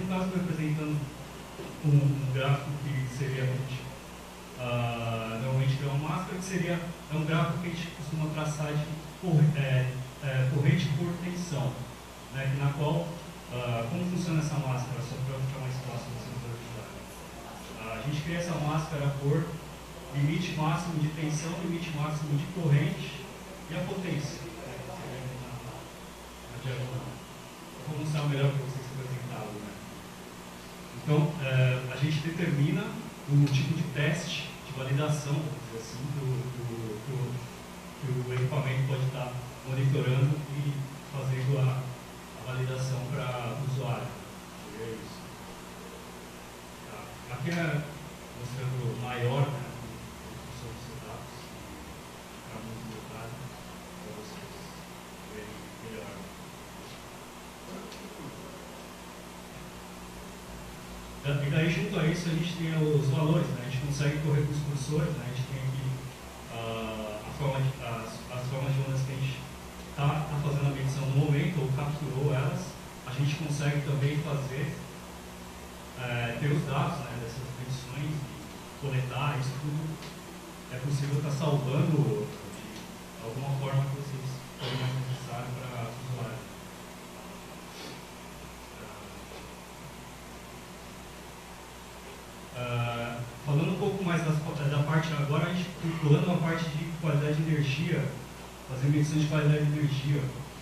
no caso estou representando um gráfico que seria normalmente é uma máscara, que seria um gráfico que a gente costuma traçar de corrente por tensão, né, na qual, como funciona essa máscara, só para ficar mais fácil você visualizar. A gente cria essa máscara por limite máximo de tensão, limite máximo de corrente e a potência. Vou mostrar melhor para vocês representado, né? Então, a gente determina o tipo de teste, de validação, vamos dizer assim, que o equipamento pode estar monitorando e fazendo a validação para o usuário. Seria isso. Tá. Aqui é mostrando maior, né, sobre os dados, para muitos detalhes, para vocês verem melhor. E daí, junto a isso, a gente tem os valores, né? A gente consegue correr com os cursores, né? A gente tem aqui as formas de ondas que a gente está fazendo a medição no momento, ou capturou elas. A gente consegue também fazer, ter os dados, né, dessas medições, e coletar isso tudo. É possível estar salvando de alguma forma que vocês forem mais necessário para o usuário. Falando um pouco mais da parte, agora a gente pulando a parte de qualidade de energia, fazer medições de qualidade de energia.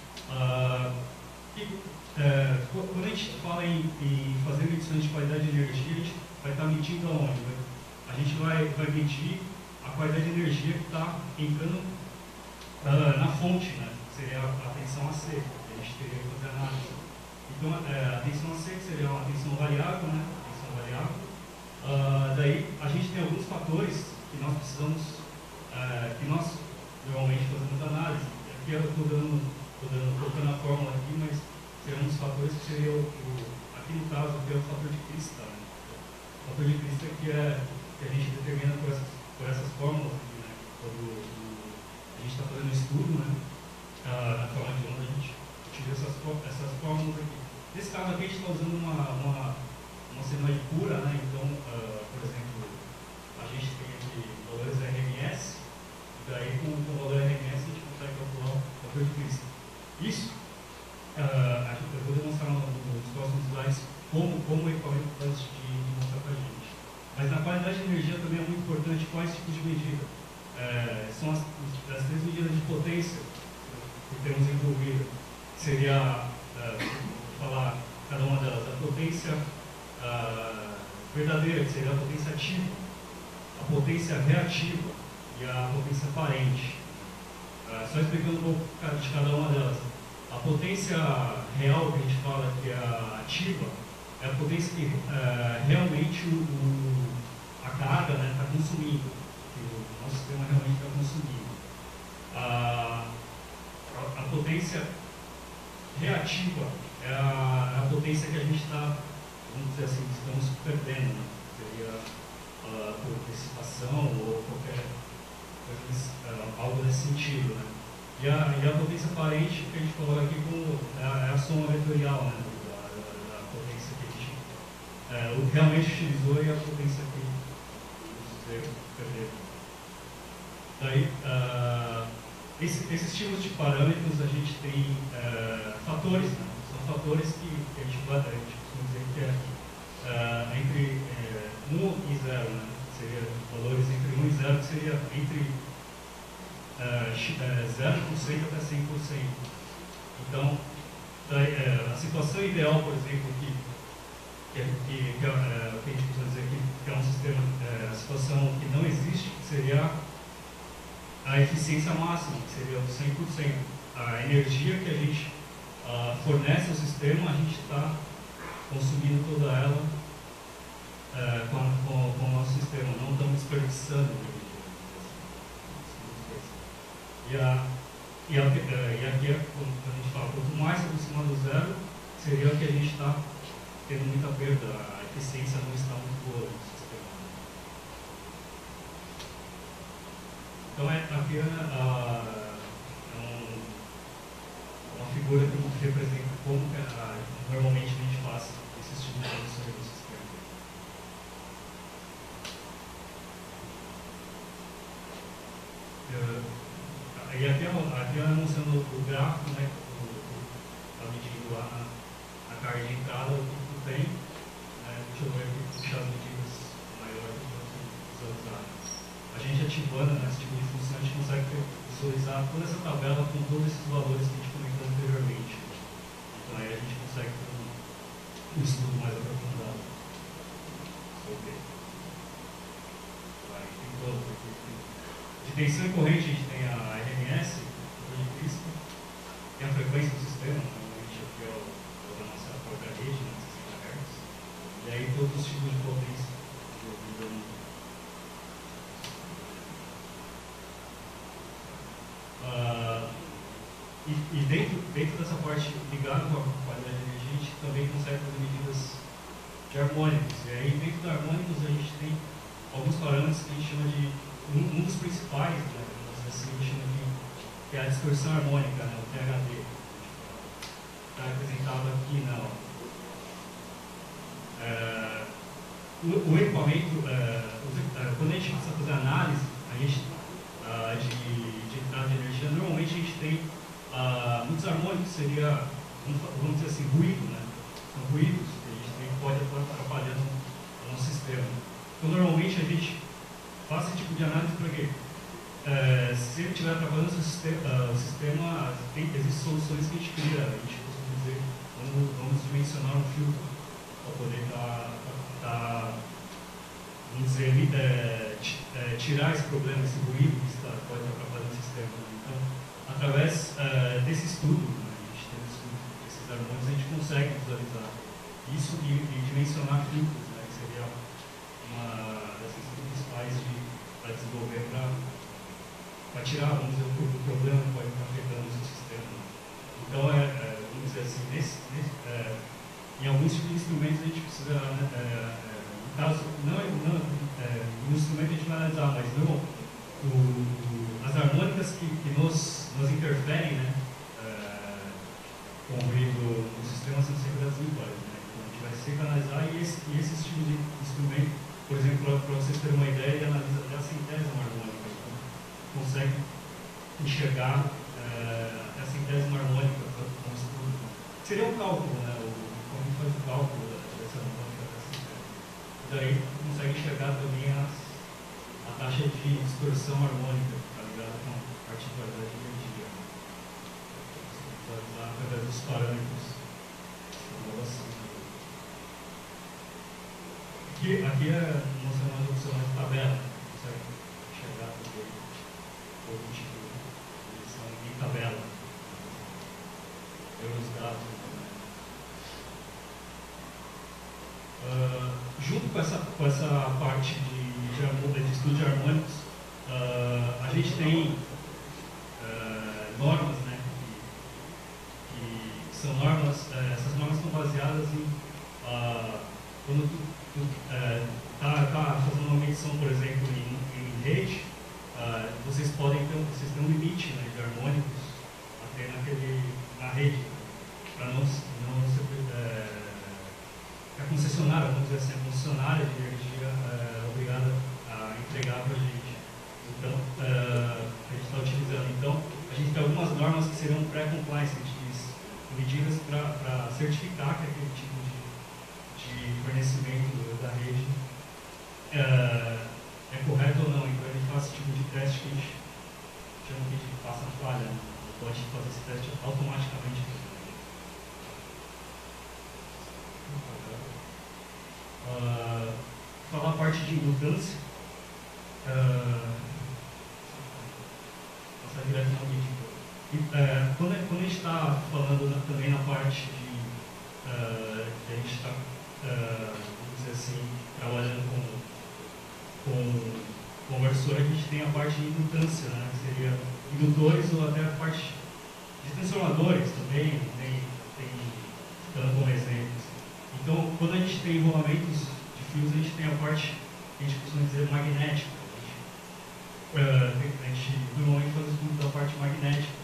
Quando a gente fala em fazer medições de qualidade de energia, a gente vai estar medindo aonde? A gente vai medir a qualidade de energia que está entrando na fonte, né? Seria a tensão AC, que a gente teria que fazer análise. Então, a tensão AC, que seria uma tensão variável, né? Tensão variável. Daí a gente tem alguns fatores que nós precisamos, que nós normalmente fazemos análise. Aqui eu estou colocando a fórmula aqui, mas seriam um dos fatores que seria aqui no caso aqui é o fator de Krista, né? O fator de Krista que a gente determina por essas fórmulas aqui, né? Quando a gente está fazendo estudo, né? Na forma de onda a gente utiliza essas fórmulas aqui. Nesse caso aqui a gente está usando uma senoide pura, né? Então, por exemplo, a gente tem aqui valores RMS, e daí com o valor RMS a gente consegue calcular o fator de Krista. Isso, eu vou demonstrar nos próximos slides como o equipamento antes de mostrar para a gente. Mas na qualidade de energia também é muito importante quais tipos de medida. São as três medidas de potência que temos envolvido. Seria, falar cada uma delas, a potência verdadeira, que seria a potência ativa, a potência reativa e a potência aparente. Só explicando um pouco de cada uma delas. A potência real que a gente fala que é a ativa é a potência que realmente a carga está consumindo, que o nosso sistema realmente está consumindo. A potência reativa é a potência que a gente está, vamos dizer assim, estamos perdendo, né? Seria por dissipação ou qualquer coisa, algo nesse sentido, né? E a potência aparente que a gente coloca aqui como é a soma vetorial, né? Da potência que a gente realmente utilizou e a potência que perdeu. Daí, esses tipos de parâmetros a gente tem fatores, né? São fatores que a gente costuma dizer que é entre 1 e 0, né? Seria valores entre 1 e 0, que seria entre 0% até 100%. Então, a situação ideal, por exemplo, que a gente precisa dizer que é um sistema, a situação que não existe, seria a eficiência máxima, que seria o 100%. A energia que a gente fornece ao sistema, a gente está consumindo toda ela com o nosso sistema, não estamos desperdiçando energia. E aqui, quando a gente fala, quanto mais aproximado do zero, seria o que a gente está tendo muita perda, a eficiência não está muito boa no sistema. Então, aqui uma figura que representa como normalmente a gente faz esses tipos de aqui ela mostrando o gráfico, né? Está medindo lá na carga de entrada, o que tem. Deixa eu ver aqui, puxar as medidas maiores para visualizar. A gente ativando esse tipo de função, a gente consegue visualizar toda essa tabela com todos esses valores que a gente comentou anteriormente. Então aí a gente consegue ter um estudo mais aprofundado sobre. De tensão e corrente a gente tem a RMS, tem a frequência do sistema, normalmente aqui é a nossa própria rede, né, 60 Hz, e aí todos os tipos de potência envolvidos. E dentro dessa parte ligada com a qualidade de energia, a gente também consegue fazer medidas de harmônicos. E aí dentro dos harmônicos a gente tem alguns parâmetros que a gente chama de um dos principais, né, assim, a gente chama de que é a distorção harmônica, né, o THD. Está representado aqui na o equipamento, quando a gente precisa fazer análise de entrada de energia, normalmente a gente tem muitos harmônicos, seria, vamos dizer assim, ruído, né? São ruídos que a gente tem que pode atrapalhar no nosso sistema. Então, normalmente a gente faz esse tipo de análise porque se ele estiver atrapalhando o sistema, existem soluções que a gente cria, a gente costuma dizer, vamos dimensionar um filtro para poder vamos dizer, tirar esse problema, esse ruído que pode atrapalhar o sistema. Então, através desse estudo, né, a gente tem esses harmônicos, a gente consegue visualizar isso e dimensionar filtros, né, que seria uma das questões principais para desenvolver, para tirar, vamos dizer, o problema que pode estar afetando o sistema. Então, vamos dizer assim, em alguns tipos de instrumentos a gente precisa, no caso, no instrumento a gente vai analisar, mas não as harmônicas que nos interferem, né, com o ruído no sistema são sempre das ímpares, né? Então a gente vai sempre analisar e esse tipo de instrumento, por exemplo, para vocês terem uma ideia, ele analisa até a centésima harmônica, então consegue enxergar a centésima harmônica como estudo. Seria um cálculo, né? Como a gente faz o cálculo dessa harmônica da centésima. Daí consegue enxergar também a taxa de distorção harmônica, que está ligada com a particularidade de energia. Através dos parâmetros. Aqui é mostrando as opções de tabela, consegue enxergar também outro tipo de edição em tabela. Os dados também. Junto com essa parte de estudo de harmônicos, a gente tem normas, né, que são normas, essas normas estão baseadas em quando tu está fazendo uma medição, por exemplo, em rede, vocês têm um limite, né, de harmônicos até na rede, para não ser a concessionária, vamos dizer assim, a concessionária de energia é obrigada a entregar para a gente. Então, a gente está utilizando. Então, a gente tem algumas normas que seriam pré-compliance, a gente diz, medidas para certificar que aquele tipo de fornecimento da rede é correto ou não. Então, a gente faz esse tipo de teste que a gente chama de passa-falha, né? Pode fazer esse teste automaticamente. Falar a parte de indutância, passar direto na medida. Quando a gente está falando também na parte de a gente está, vamos dizer assim, trabalhando com conversor, a gente tem a parte de indutância, né, que seria indutores ou até a parte de transformadores também, tem dando como exemplo. Então, quando a gente tem enrolamentos de fios, a gente tem a parte que a gente costuma dizer magnética. A gente normalmente faz o estudo da parte magnética.